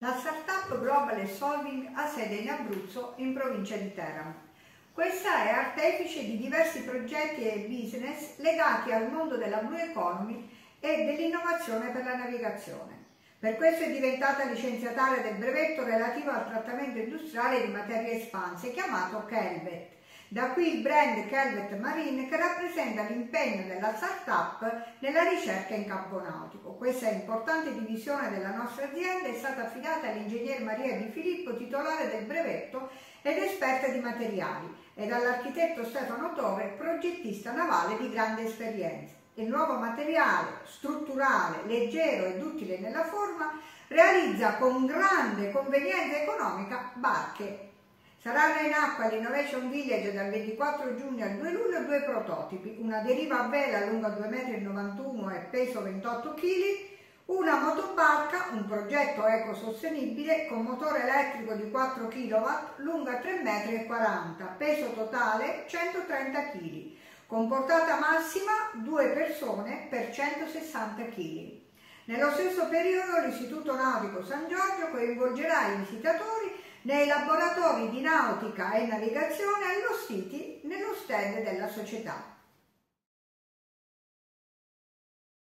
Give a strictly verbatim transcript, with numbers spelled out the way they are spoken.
La startup Global Solving ha sede in Abruzzo, in provincia di Teramo. Questa è artefice di diversi progetti e business legati al mondo della Blue Economy e dell'innovazione per la navigazione. Per questo è diventata licenziataria del brevetto relativo al trattamento industriale di materie espanse, chiamato Kelvet. Da qui il brand Kelvet Marine, che rappresenta l'impegno della startup nella ricerca in campo nautico. Questa importante divisione della nostra azienda è stata affidata all'ingegner Maria Di Filippo, titolare del brevetto ed esperta di materiali, e dall'architetto Stefano Tove, progettista navale di grande esperienza. Il nuovo materiale, strutturale, leggero ed utile nella forma, realizza con grande convenienza economica barche. Saranno in acqua all'Innovation Village dal ventiquattro giugno al due luglio due prototipi, una deriva a vela lunga due virgola novantuno metri e peso ventotto chili, una motobarca, un progetto ecosostenibile con motore elettrico di quattro chilowatt, lunga tre virgola quaranta metri, peso totale centotrenta chili, con portata massima due persone per centosessanta chili. Nello stesso periodo l'Istituto Nautico San Giorgio coinvolgerà i visitatori nei laboratori di nautica e navigazione allestiti nello stand della società.